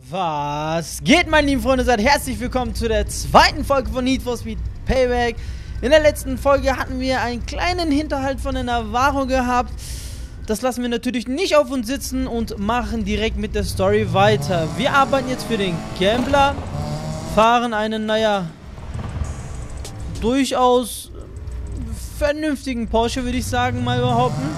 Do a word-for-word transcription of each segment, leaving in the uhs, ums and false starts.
Was geht, meine lieben Freunde? Seid herzlich willkommen zu der zweiten Folge von Need for Speed Payback. In der letzten Folge hatten wir einen kleinen Hinterhalt von der Navarro gehabt. Das lassen wir natürlich nicht auf uns sitzen und machen direkt mit der Story weiter. Wir arbeiten jetzt für den Gambler, fahren einen, naja, durchaus vernünftigen Porsche, würde ich sagen, mal behaupten.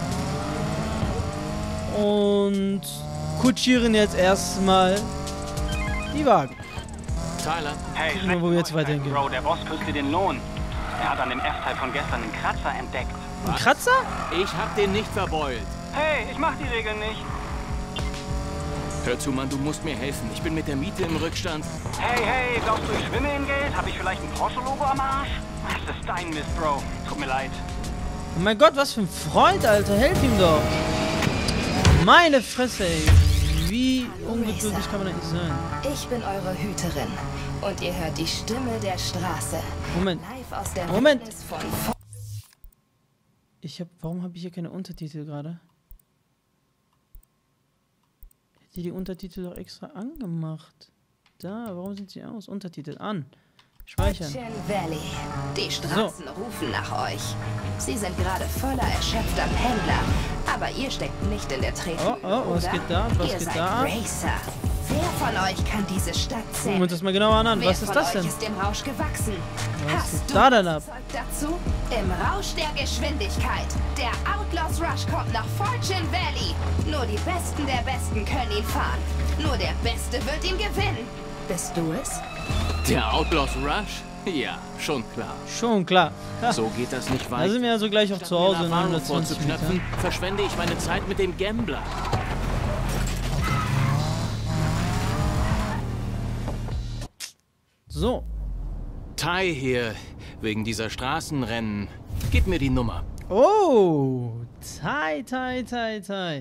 Und kutschieren jetzt erstmal die Wagen. Tyler. Hey, gucken wir, wo wir jetzt weiterhin gehen. Bro, der Boss kürzt dir den Lohn. Er hat an dem F-Teil von gestern einen Kratzer entdeckt. Ein Kratzer? Ich hab den nicht verbeult. Hey, ich mach die Regeln nicht. Hör zu, Mann, du musst mir helfen. Ich bin mit der Miete im Rückstand. Hey, hey, glaubst du, ich schwimme in Geld? Hab ich vielleicht ein Porsche-Logo am Arsch? Das ist dein Mist, Bro. Tut mir leid. Oh mein Gott, was für ein Freund, Alter. Helf ihm doch. Meine Fresse, ey. Wie ungeduldig kann man eigentlich sein? Ich bin eure Hüterin und ihr hört die Stimme der Straße. Moment. Live aus der Moment. Wildnis von Ich hab, warum habe ich hier keine Untertitel gerade? Ich hätte die Untertitel doch extra angemacht. Da, warum sind sie aus? Untertitel an. Speichern. Fortune Valley. Die Straßen So. rufen nach euch. Sie sind gerade voller erschöpfter Pendler, aber ihr steckt nicht in der Tretmühle, Oh, oh, was oder? geht da? Was ihr geht seid da ab? Racer. Wer von euch kann diese Stadt Gucken zählen? wir uns das mal genauer an. Wer Was ist von das euch denn? ist dem Rausch gewachsen? Was Hast ist du da denn ab? Zeug dazu? Im Rausch der Geschwindigkeit. Der Outlaws Rush kommt nach Fortune Valley. Nur die Besten der Besten können ihn fahren. Nur der Beste wird ihn gewinnen. Bist du es? Der Outlaws Rush? Ja, schon klar. Schon klar. Ha, So geht das nicht weiter. da sind wir also gleich auch zu Hause in Navarro hundertzwanzig vorzuknöpfen, Metern. verschwende ich meine Zeit mit dem Gambler. So. Ty hier, wegen dieser Straßenrennen. Gib mir die Nummer. Oh. Tai, tai, tai, tai.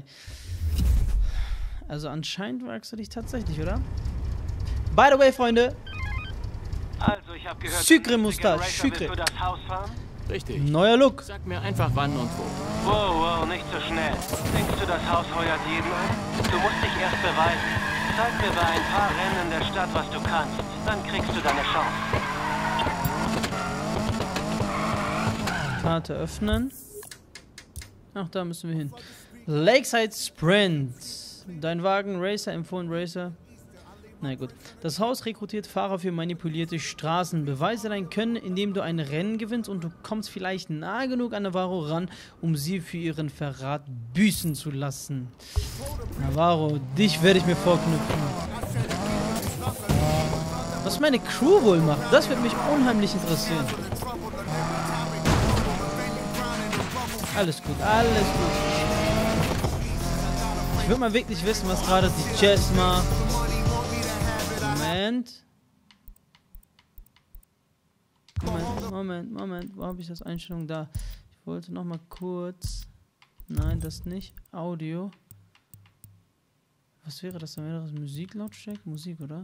Also anscheinend magst du dich tatsächlich, oder? By the way, Freunde. Also, ich hab gehört, Sucre du Moustache, Racer, Sucre. willst du das Haus fahren? Richtig. Neuer Look. Sag mir einfach wann und wo. Wow, wow, nicht so schnell. Denkst du, das Haus heuert jeden ein? Du musst dich erst beweisen. Zeig mir bei ein paar Rennen in der Stadt, was du kannst. Dann kriegst du deine Chance. Karte öffnen. Ach, da müssen wir hin. Lakeside Sprint. Dein Wagen, Racer, empfohlen Racer. Na gut. Das Haus rekrutiert Fahrer für manipulierte Straßen. Beweise dein Können, indem du ein Rennen gewinnst und du kommst vielleicht nah genug an Navarro ran, um sie für ihren Verrat büßen zu lassen. Navarro, dich werde ich mir vorknüpfen. Was meine Crew wohl macht, das wird mich unheimlich interessieren. Alles gut, alles gut. Ich würde mal wirklich wissen, was gerade die Jazz macht. Moment. Moment, Moment, Moment. Wo habe ich das Einstellung da? Ich wollte noch mal kurz. Nein, das nicht. Audio. Was wäre das dann? Wäre das Musiklautstärke? Musik, oder?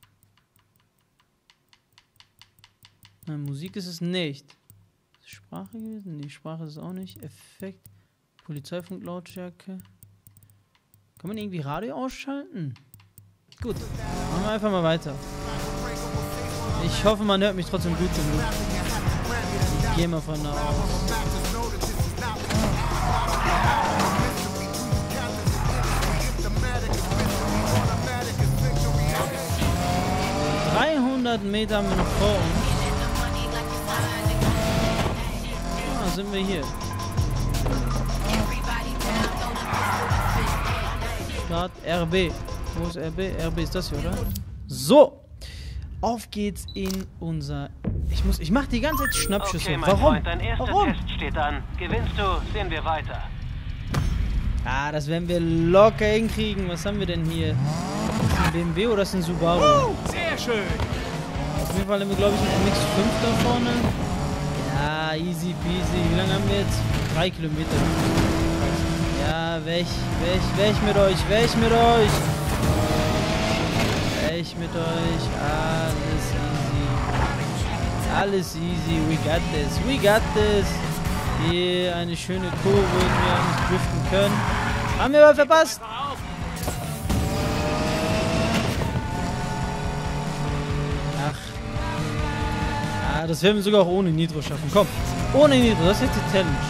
Nein, Musik ist es nicht. Ist es Sprache gewesen? Nee, Sprache ist es auch nicht. Effekt. Polizeifunklautstärke. Kann man irgendwie Radio ausschalten? Gut, machen wir einfach mal weiter. Ich hoffe, man hört mich trotzdem gut genug. Ich gehe mal von da aus. dreihundert Meter haben wir noch vor uns. Ah, sind wir hier. Start R B. Wo ist R B? R B ist das hier, oder? So. Auf geht's in unser... Ich muss... Ich mache die ganze Zeit Schnappschüsse. Okay, mein Warum? Freund, dein erster Warum? Test steht an. Gewinnst du, sehen wir weiter. Ah, das werden wir locker hinkriegen. Was haben wir denn hier? Ist das ein B M W oder ist das ein Subaru? Sehr schön. Auf jeden Fall haben wir, glaube ich, einen M X fünf da vorne. Ja, easy peasy. Wie lange haben wir jetzt? Drei Kilometer. Ja, weg, weg, weg mit euch, weg mit euch. Weg mit euch. Alles easy. Alles easy. We got this. We got this. Hier eine schöne Kurve, wo wir uns driften können. Haben wir aber verpasst. das werden wir sogar auch ohne Nitro schaffen. Komm, ohne Nitro, das ist jetzt die Challenge.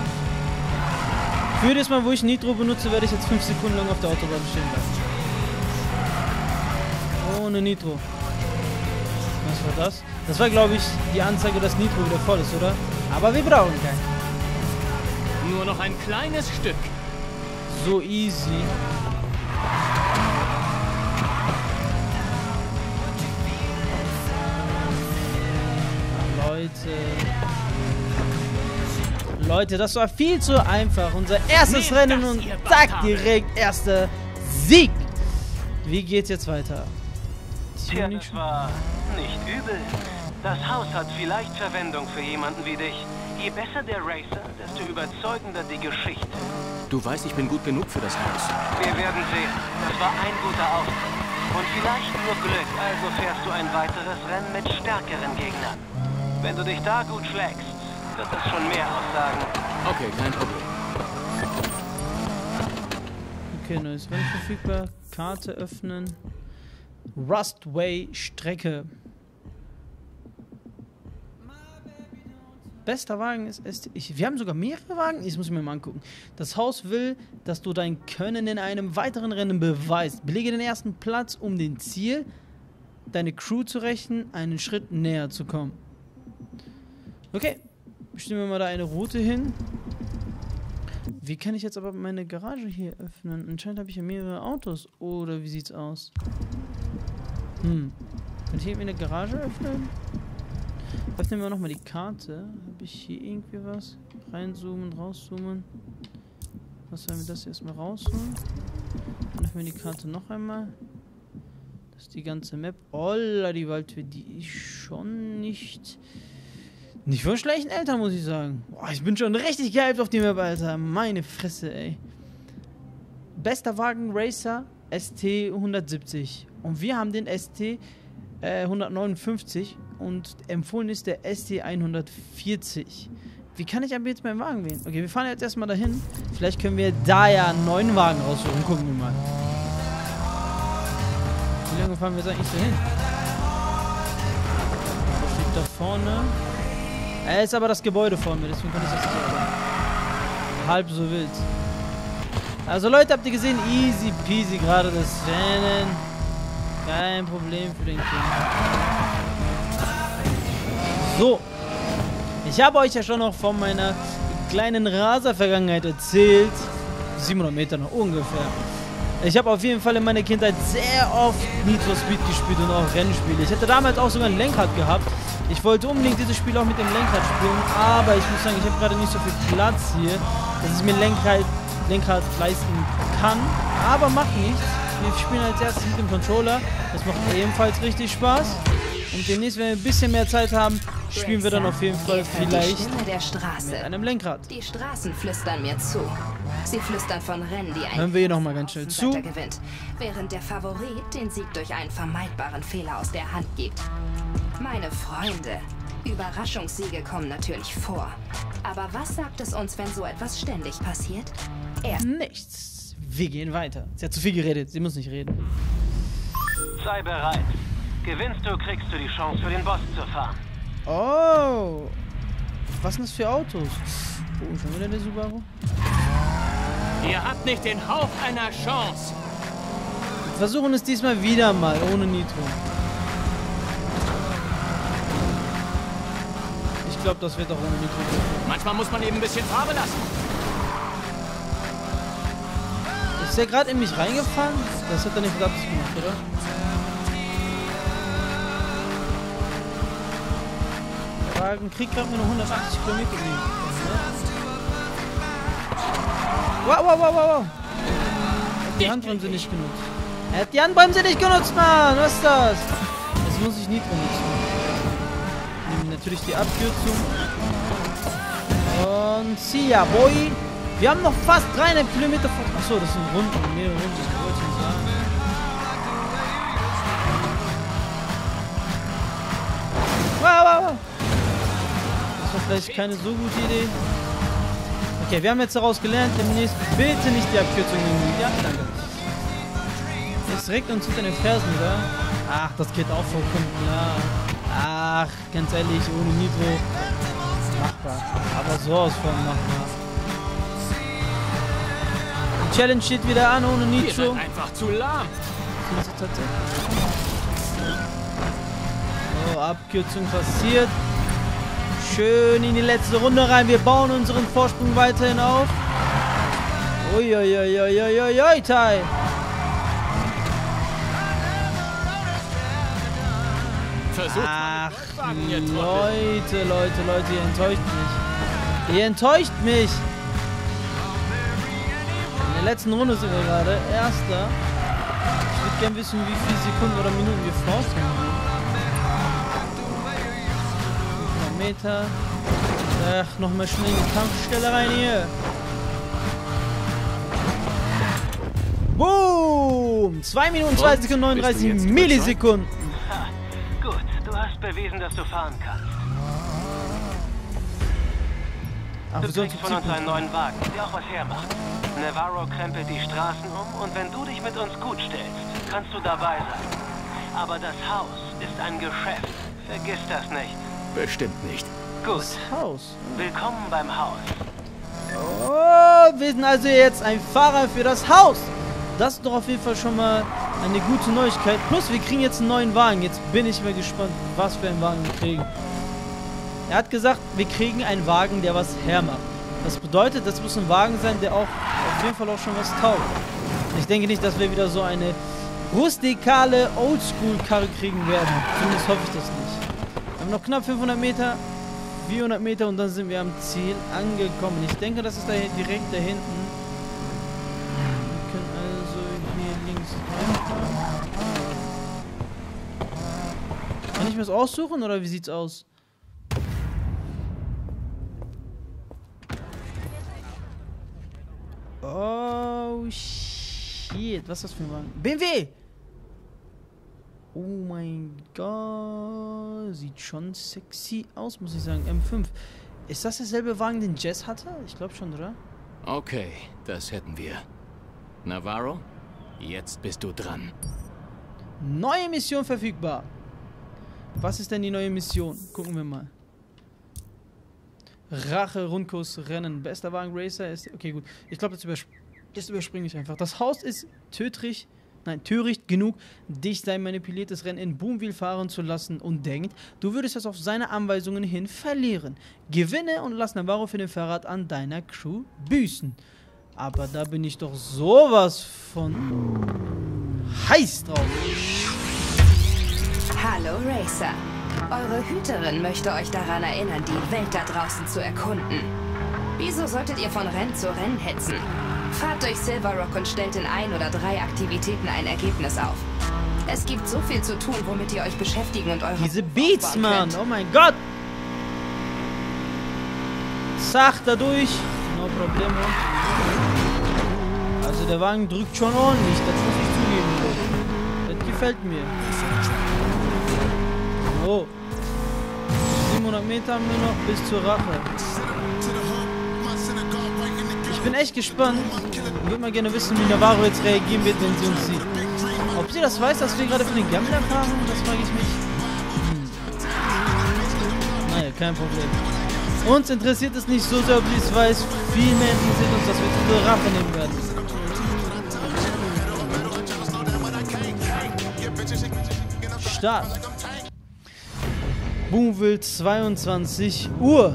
Für jedes Mal, wo ich Nitro benutze, werde ich jetzt fünf Sekunden lang auf der Autobahn stehen bleiben. Ohne Nitro. Was war das? Das war, glaube ich, die Anzeige, dass Nitro wieder voll ist, oder? Aber wir brauchen keinen. Nur noch ein kleines Stück. So easy. Leute. Leute, das war viel zu einfach. Unser erstes Nehmt Rennen das, und ihr zack, Bastarde. direkt erster Sieg. Wie geht's jetzt weiter? Tja, das war nicht übel. Das Haus hat vielleicht Verwendung für jemanden wie dich. Je besser der Racer, desto überzeugender die Geschichte. Du weißt, ich bin gut genug für das Haus. Wir werden sehen. Das war ein guter Auftritt. Und vielleicht nur Glück, also fährst du ein weiteres Rennen mit stärkeren Gegnern. Wenn du dich da gut schlägst, wird das schon mehr aussagen. Okay, kein Problem. Okay, neues Rennen verfügbar. Karte öffnen. Rustway Strecke. Bester Wagen ist S T. Ich, wir haben sogar mehrere Wagen. Ich muss mir mal angucken. Das Haus will, dass du dein Können in einem weiteren Rennen beweist. Belege den ersten Platz, um dem Ziel, deine Crew zu rächen, einen Schritt näher zu kommen. Okay. Bestimmen wir mal da eine Route hin. Wie kann ich jetzt aber meine Garage hier öffnen? Anscheinend habe ich ja mehrere Autos. Oder wie sieht's aus? Hm. Kann ich irgendwie eine Garage öffnen? Öffnen wir nochmal die Karte. Habe ich hier irgendwie was? Reinzoomen, rauszoomen. Was sollen wir das erstmal rausholen? Dann öffnen wir die Karte noch einmal. Das ist die ganze Map. Olla, die Waldtür, die ist schon nicht... Nicht von schlechten Eltern, muss ich sagen. Boah, ich bin schon richtig gehypt auf die Map, Alter. Meine Fresse, ey. Bester Wagen Racer S T hundertsiebzig. Und wir haben den S T äh, hundertneunundfünfzig. Und empfohlen ist der S T hundertvierzig. Wie kann ich aber jetzt meinen Wagen wählen? Okay, wir fahren jetzt erstmal dahin. Vielleicht können wir da ja einen neuen Wagen raussuchen. Gucken wir mal. Wie lange fahren wir jetzt eigentlich dahin? Was steht da vorne? Er ist aber das Gebäude vor mir, deswegen kann ich das nicht sagen. Halb so wild. Also Leute, habt ihr gesehen? Easy peasy gerade das Rennen. Kein Problem für den Kind. So. Ich habe euch ja schon noch von meiner kleinen Raser-Vergangenheit erzählt. siebenhundert Meter noch ungefähr. Ich habe auf jeden Fall in meiner Kindheit sehr oft Need for Speed gespielt und auch Rennspiele. Ich hätte damals auch sogar ein Lenkrad gehabt. Ich wollte unbedingt dieses Spiel auch mit dem Lenkrad spielen, aber ich muss sagen, ich habe gerade nicht so viel Platz hier, dass ich mir Lenkrad, Lenkrad leisten kann. Aber macht nichts. Wir spielen als erstes mit dem Controller. Das macht ebenfalls richtig Spaß. Und demnächst, wenn wir ein bisschen mehr Zeit haben, spielen wir dann auf jeden Fall vielleicht der Straße. mit einem Lenkrad. Die Straßen flüstern mir zu. Sie flüstern von Rennen, die ein Hören wir hier nochmal ganz schnell zu. gewinnt, während der Favorit den Sieg durch einen vermeidbaren Fehler aus der Hand gibt. Meine Freunde, Überraschungssiege kommen natürlich vor. Aber was sagt es uns, wenn so etwas ständig passiert? Er Nichts. Wir gehen weiter. Sie hat zu viel geredet. Sie muss nicht reden. Sei bereit. Gewinnst du, kriegst du die Chance, für den Boss zu fahren. Oh. Was sind das für Autos? Oh, schon wieder der Subaru? Ihr habt nicht den Hauch einer Chance. Wir versuchen es diesmal wieder mal, ohne Nitro. Ich glaube, das wird auch ohne Nitro. Manchmal muss man eben ein bisschen Farbe lassen. Ist der gerade in mich reingefahren? Das hat er nicht mit Absicht gemacht, oder? Der Wagen kriegt gerade nur noch hundertachtzig Kilometer. Wow, wow, wow, wow, wow. Er hat die Handbremse nicht genutzt. Er hat die Handbremse nicht genutzt, Mann. Was ist das? Jetzt muss ich Nitro nutzen. Nehmen natürlich die Abkürzung. Und see ya, boy. Wir haben noch fast dreieinhalb Kilometer vor. Achso, das sind Runden, mehrere Runden. Das wollte ich nicht sagen. Wow, wow, wow. Das war vielleicht keine so gute Idee. Okay, wir haben jetzt daraus gelernt, demnächst bitte nicht die Abkürzung nehmen. Ja, danke. Jetzt direkt uns hinter den Fersen, oder? Ach, das geht auch vollkommen klar. Ach, ganz ehrlich, ohne Nitro machbar. Aber sowas von machbar. Die Challenge steht wieder an ohne Nitro. Ihr seid einfach zu lahm. So, Abkürzung passiert. Schön in die letzte Runde rein. Wir bauen unseren Vorsprung weiterhin auf. Uiuiuiuiuiui, Tai. Versucht Ach, mal den Goldwagen, ihr Trottel. Leute, Leute, Leute, ihr enttäuscht mich. Ihr enttäuscht mich. In der letzten Runde sind wir gerade. Erster. Ich würde gerne wissen, wie viele Sekunden oder Minuten wir Vorsprung haben. Meter. Ach, nochmal schnell in die Tankstelle rein hier. Boom! zwei Minuten, zwei Sekunden, neununddreißig Millisekunden. Ha, gut, du hast bewiesen, dass du fahren kannst. Ach, Du wir sollen kriegst zu von uns Ziel einen neuen Wagen, der auch was hermacht. Navarro krempelt die Straßen um und wenn du dich mit uns gut stellst, kannst du dabei sein. Aber das Haus ist ein Geschäft. Vergiss das nicht. Bestimmt nicht. Gut, Das Haus. willkommen beim Haus. Oh, wir sind also jetzt ein Fahrer für das Haus. Das ist doch auf jeden Fall schon mal eine gute Neuigkeit. Plus, wir kriegen jetzt einen neuen Wagen. Jetzt bin ich mal gespannt, was für einen Wagen wir kriegen. Er hat gesagt, wir kriegen einen Wagen, der was hermacht. Das bedeutet, das muss ein Wagen sein, der auch auf jeden Fall auch schon was taugt. Ich denke nicht, dass wir wieder so eine rustikale Oldschool-Karre kriegen werden. Zumindest hoffe ich das nicht. Wir haben noch knapp fünfhundert Meter. vierhundert Meter und dann sind wir am Ziel angekommen. Ich denke, das ist da direkt da hinten. Wir können also hier links rein. Kann ich mir das aussuchen oder wie sieht's aus? Oh shit, was ist das für ein Wagen? B M W! Oh mein Gott, sieht schon sexy aus, muss ich sagen. M fünf. Ist das derselbe Wagen, den Jess hatte? Ich glaube schon, oder? Okay, das hätten wir. Navarro, jetzt bist du dran. Neue Mission verfügbar. Was ist denn die neue Mission? Gucken wir mal. Rache, Rundkurs, Rennen. Bester Wagen, Racer ist... Okay, gut. Ich glaube, das, übersp das überspringe ich einfach. Das Haus ist tödlich... Nein, töricht genug, dich sein manipuliertes Rennen in Boomville fahren zu lassen und denkt, du würdest es auf seine Anweisungen hin verlieren. Gewinne und lass Navarro für den Verrat an deiner Crew büßen. Aber da bin ich doch sowas von heiß drauf. Hallo Racer. Eure Hüterin möchte euch daran erinnern, die Welt da draußen zu erkunden. Wieso solltet ihr von Rennen zu Rennen hetzen? Fahrt durch Silver Rock und stellt in ein oder drei Aktivitäten ein Ergebnis auf. Es gibt so viel zu tun, womit ihr euch beschäftigen und eure... Diese Beats, Mann! Oh mein Gott! Zach, da durch! No problemo. Also der Wagen drückt schon ordentlich, das muss ich zugeben. Das gefällt mir. Oh. siebenhundert Meter haben wir noch bis zur Rache. Ich bin echt gespannt. Ich würde mal gerne wissen, wie Navarro jetzt reagieren wird, wenn sie uns sieht. Ob sie das weiß, dass wir gerade für den Gambler fahren, das frage ich mich. Hm. Naja, kein Problem. Uns interessiert es nicht so sehr, ob sie es weiß. Viel mehr interessiert uns, dass wir unsere Rache nehmen werden. Start. Boomville, zweiundzwanzig Uhr.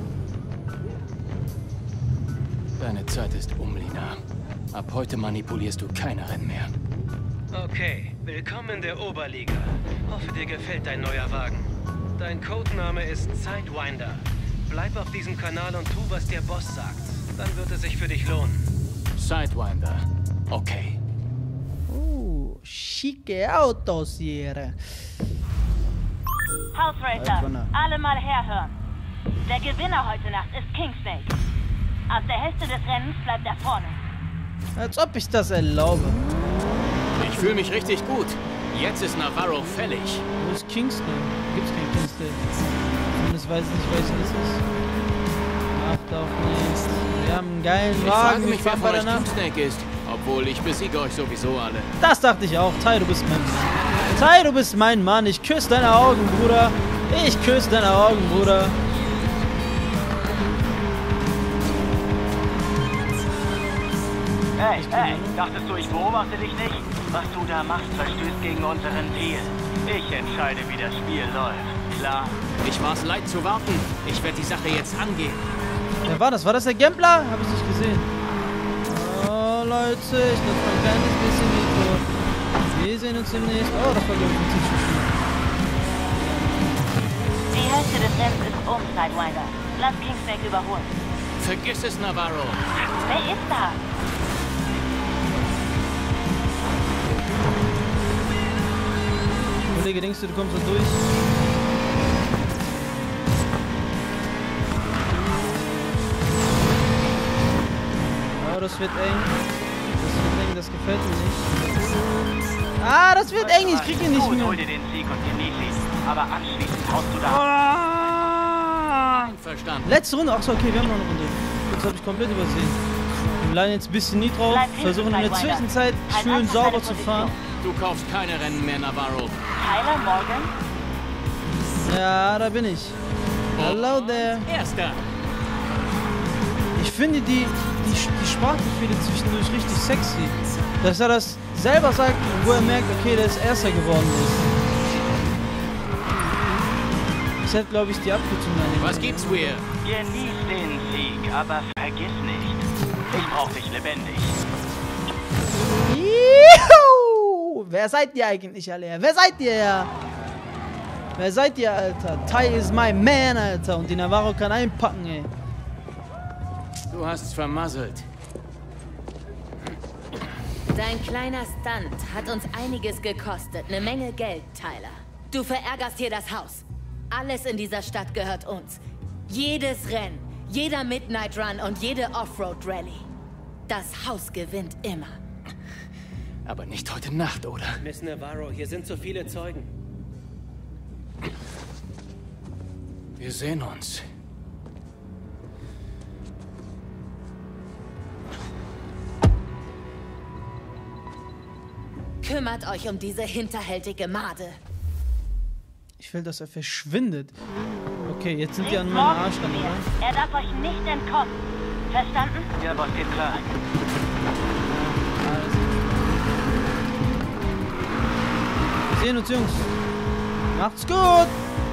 Deine Zeit ist um, Lina. Ab heute manipulierst du keine Rennen mehr. Okay, willkommen in der Oberliga. Hoffe, dir gefällt dein neuer Wagen. Dein Codename ist Sidewinder. Bleib auf diesem Kanal und tu, was der Boss sagt. Dann wird es sich für dich lohnen. Sidewinder. Okay. Oh, schicke Autos hier. Hausracer, alle mal herhören. Der Gewinner heute Nacht ist Kingsnake. Aus der Hälfte des Rennens bleibt er vorne. Als ob ich das erlaube. Ich fühle mich richtig gut. Jetzt ist Navarro fällig. Wo ist Kingston? Gibt's kein Kingston. Zumindest weiß ich nicht, welches es ist. Macht auch nichts. Wir haben einen geilen Ich frage Wagen. mich, Ich wer fahr von bei euch der Nacht. Kingsnake ist. Obwohl, ich besiege euch sowieso alle. Das dachte ich auch. Tai, du bist mein Mann. Tai, du bist mein Mann. Ich küsse deine Augen, Bruder. Ich küsse deine Augen, Bruder. Hey, hey, dachtest du, ich beobachte dich nicht? Was du da machst, verstößt gegen unseren Deal. Ich entscheide, wie das Spiel läuft. Klar? Ich war's leid zu warten. Ich werde die Sache jetzt angehen. Wer war das? War das der Gambler? Hab ich nicht gesehen. Oh, Leute, ich nutze mein kleines bisschen Mikro. Wir sehen uns demnächst. Oh, das war, glaube ich, ein ziemlich schön. Die Hälfte des Rennens ist um, Sidewinder. Lass Kingsnake überholen. Vergiss es, Navarro. Wer ist da? Kollege, denkst du, du kommst da durch? Oh, das wird eng. Das wird eng, das gefällt mir nicht. Ah, das wird eng, ich krieg ihn nicht mehr. Hol dir den Sieg und genieß ihn. Aber anschließend haust du da. Ah! Einverstanden. Letzte Runde. Achso, okay, wir haben noch eine Runde. Das habe ich komplett übersehen. Wir bleiben jetzt ein bisschen nie drauf. Versuchen in der Zwischenzeit schön sauber zu fahren. Du kaufst keine Rennen mehr, Navarro. Tyler Morgan? Ja, da bin ich. Hello there. Erster. Ich finde die, die, die Sprachbefehle zwischendurch richtig sexy. Dass er das selber sagt, wo er merkt, okay, der ist Erster geworden ist. Das hätte, glaube ich, die Abkürzung annehmen. Was gibt's, Weir? Genieß den Sieg, aber vergiss nicht. Ich brauch dich lebendig. Juhu! Wer seid ihr eigentlich, alle? Wer seid ihr? Wer seid ihr, Alter? Ty is my man, Alter. Und die Navarro kann einpacken, ey. Du hast's vermasselt. Dein kleiner Stunt hat uns einiges gekostet. Eine Menge Geld, Tyler. Du verärgerst hier das Haus. Alles in dieser Stadt gehört uns. Jedes Rennen, jeder Midnight Run und jede Offroad Rally. Das Haus gewinnt immer. Aber nicht heute Nacht, oder? Miss Navarro, hier sind so viele Zeugen. Wir sehen uns. Kümmert euch um diese hinterhältige Made. Ich will, dass er verschwindet. Okay, jetzt sind die an Nicht meinem morgen Arsch dran, zu mir. oder? Er darf euch nicht entkommen. Verstanden? Ja, was geht klar? Wir sehen uns, Jungs. Macht's gut.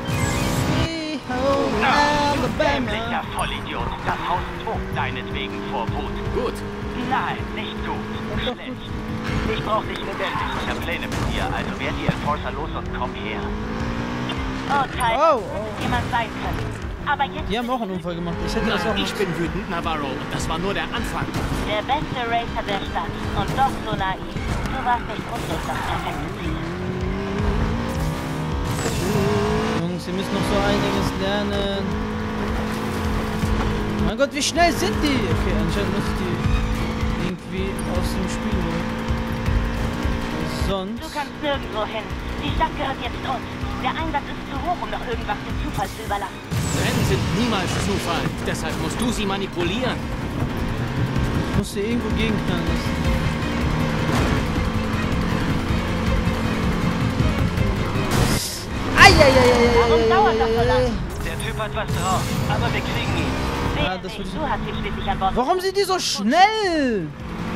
Dämlicher Vollidiot. Das Haus tobt deinetwegen vor Wut. Gut. Nein, nicht gut. Schlecht. Ich brauch dich lebendig. Ich hab Pläne mit dir. Also werd die Enforcer los und komm her. Oh, Tyler, Oh, oh. hätte jemand sein können. Aber jetzt Die haben auch einen Unfall gemacht. Ich hätte das auch Nein, ich nicht. bin wütend, Navarro. Und das war nur der Anfang. der beste Racer der Stadt. Und doch so naiv. Du warst nicht unbedingt das perfekte Ziel. Jungs, ihr müsst noch so einiges lernen. Mein Gott, wie schnell sind die? Okay, anscheinend muss ich die irgendwie aus dem Spiel holen. Sonst... Du kannst nirgendwo hin. Die Stadt gehört jetzt uns. Der Einsatz ist zu hoch, um noch irgendwas dem Zufall zu überlassen. Rennen sind niemals Zufall. Deshalb musst du sie manipulieren. Ich muss sie irgendwo gegenknallen lassen. Warum dauert das so lang? Der Typ hat was drauf, aber wir kriegen ihn. Wer Ja, das nicht? würde ich- Du hast ihn schließlich an Bord. Warum sind die so schnell?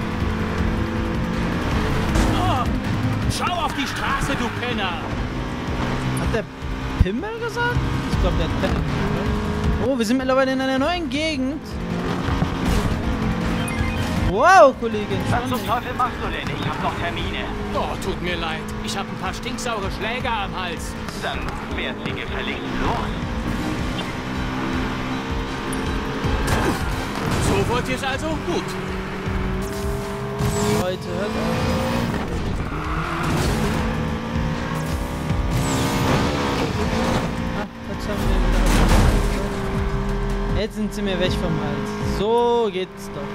Oh, schau auf die Straße, du Penner. Hat der Pimmel gesagt? Ich glaube, der hat Pimmel gesagt. Oh, wir sind mittlerweile in einer neuen Gegend. Wow, Kollege. Was zum entspann Teufel machst du denn? Ich hab noch Termine. Oh, tut mir leid. Ich habe ein paar stinksaure Schläger am Hals. Dann fährt sie gefälligst los. So wollt ihr es also? Gut. dich. Leute, hört auf. Ah, jetzt haben wir wieder... Jetzt sind sie mir weg vom Hals. So geht's doch.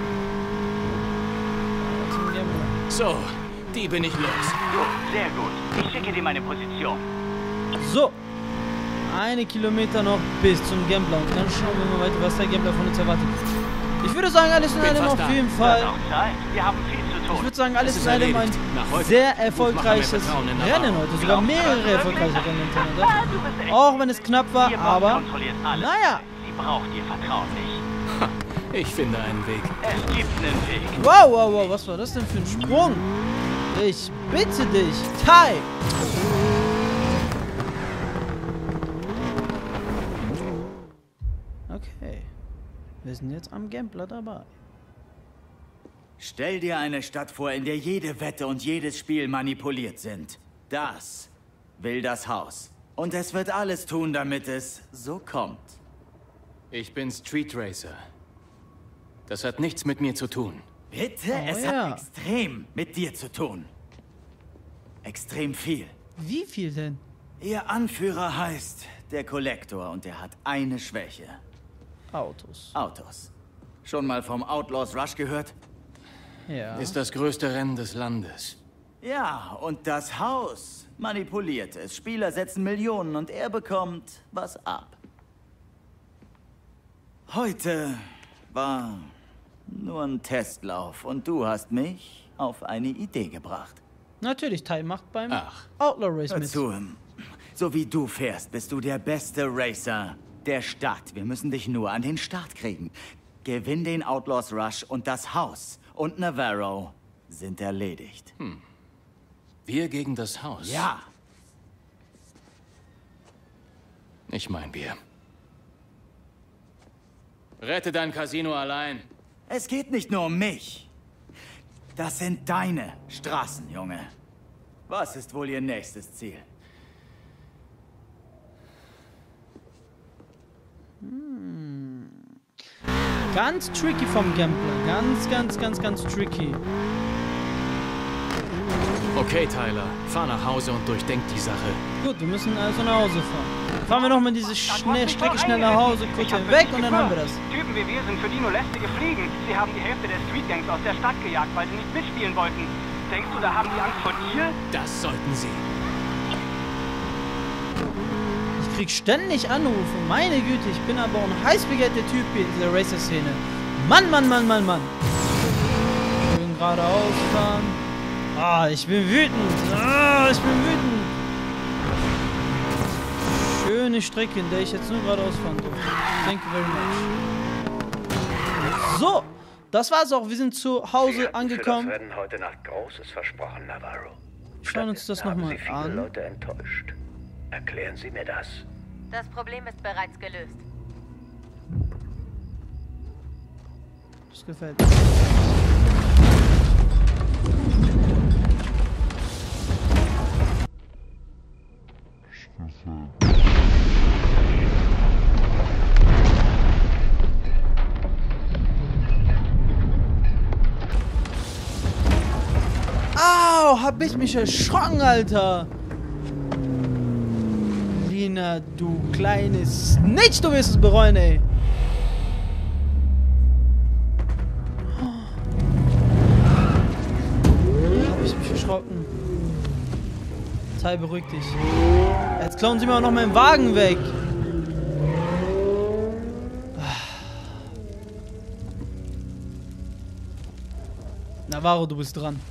Ja, zum Gambler. So, die bin ich los. Gut, sehr gut. Ich schicke dir meine Position. So. Eine Kilometer noch bis zum Gambler. Und dann schauen wir mal weiter, was der Gambler von uns erwartet. Ich würde sagen, alles in Bin allem fast auf da. jeden Wird Fall. auch Zeit. Wir haben viel zu tun. Ich würde sagen, alles Es in ist allem ein erledigt. Nach heute sehr machen wir erfolgreiches Vertrauen in Navarro. Rennen heute. Sogar mehrere erfolgreiche Rennen hintereinander. Ah, du bist echt. Auch wenn es knapp war, Ihr Boss aber kontrolliert alles. naja. Sie braucht ihr Vertrauen nicht. Ich finde einen Weg. Es gibt einen Weg. Wow, wow, wow, was war das denn für ein Sprung? Ich bitte dich, Ty! Okay. Wir sind jetzt am Gambler dabei. Stell dir eine Stadt vor, in der jede Wette und jedes Spiel manipuliert sind. Das will das Haus. Und es wird alles tun, damit es so kommt. Ich bin Street Racer. Das hat nichts mit mir zu tun. Bitte? Oh, es ja. hat extrem mit dir zu tun. Extrem viel. Wie viel denn? Ihr Anführer heißt der Kollektor und er hat eine Schwäche. Autos. Autos. Schon mal vom Outlaws Rush gehört? Ja. Ist das größte Rennen des Landes. Ja, und das Haus manipuliert es. Spieler setzen Millionen und er bekommt was ab. Heute war nur ein Testlauf und du hast mich auf eine Idee gebracht. Natürlich, Ty macht beim Ach. Outlaw Race Hör mit. zu, so wie du fährst, bist du der beste Racer der Stadt. Wir müssen dich nur an den Start kriegen. Gewinn den Outlaws Rush und das Haus und Navarro sind erledigt. Hm. Wir gegen das Haus? Ja. Ich mein wir. Rette dein Casino allein. Es geht nicht nur um mich. Das sind deine Straßen, Junge. Was ist wohl ihr nächstes Ziel? Hm. Ganz tricky vom Gambler. Ganz, ganz, ganz, ganz tricky. Okay, Tyler. Fahr nach Hause und durchdenk die Sache. Gut, wir müssen also nach Hause fahren. Fahren wir nochmal diese schnell, Strecke schnell nach Hause, kurz weg und dann haben wir das. Typen wie wir sind für die nur lästige Fliegen. Sie haben die Hälfte der Streetgangs aus der Stadt gejagt, weil sie nicht mitspielen wollten. Denkst du, da haben die Angst vor dir? Das sollten sie. Ich krieg ständig Anrufe. Meine Güte, ich bin aber auch ein heiß begehrter Typ hier in dieser Racer-Szene. Mann, Mann, Mann, Mann, Mann. Schön geradeaus fahren. Ah, ich bin wütend. Ah, ich bin wütend. Schöne Strecke, in der ich jetzt nur geradeaus fahren durfte. Thank you very much. So, das war's auch. Wir sind zu Hause angekommen. Wir werden heute Nacht Großes versprochen, Navarro. Schauen uns das nochmal viele an. Leute enttäuscht. Erklären Sie mir das. Das Problem ist bereits gelöst. Das gefällt mir. Au, hab ich mich erschrocken, Alter. Lina, du kleines Snitch, du wirst es bereuen, ey. Hab ich mich erschrocken. Sei beruhig dich. Jetzt klauen sie mir auch noch meinen Wagen weg. Navarro, du bist dran.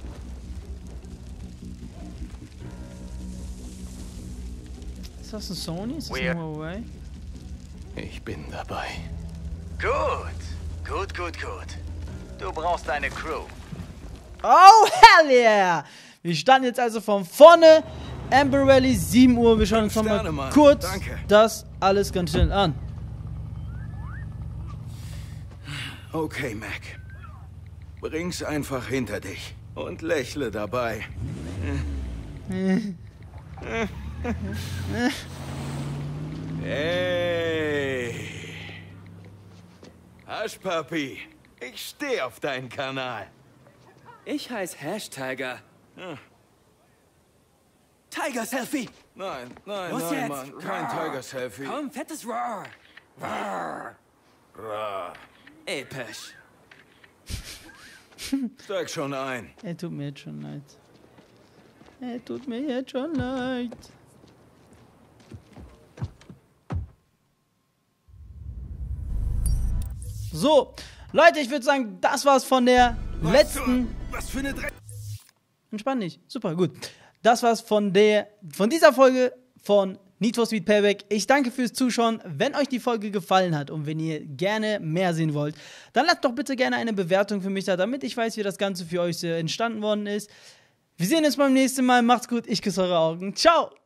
Ist das ein Sony? Ist das ein Huawei? Ich bin dabei. Gut, gut, gut, gut. Du brauchst eine Crew. Oh, hell yeah! Wir standen jetzt also von vorne. Amber Valley, sieben Uhr. Wir schauen uns nochmal kurz Danke. das alles ganz schnell an. Okay, Mac. Bring's einfach hinter dich und lächle dabei. Hey! Haschpapi, ich stehe auf deinen Kanal. Ich heiße Hashtagger. Hm. Tiger-Selfie! Nein, nein, Los nein, jetzt! Mann. Kein Tiger-Selfie. Komm, fettes Roar! Roar! Ra. Episch. Steig schon ein. Er tut mir jetzt schon leid. Er tut mir jetzt schon leid. So, Leute, ich würde sagen, das war's von der letzten Was für eine Dreck. Entspann dich. Super, gut. Das war's von der, von dieser Folge von Need for Speed Payback. Ich danke fürs Zuschauen. Wenn euch die Folge gefallen hat und wenn ihr gerne mehr sehen wollt, dann lasst doch bitte gerne eine Bewertung für mich da, damit ich weiß, wie das Ganze für euch entstanden worden ist. Wir sehen uns beim nächsten Mal. Macht's gut. Ich küsse eure Augen. Ciao.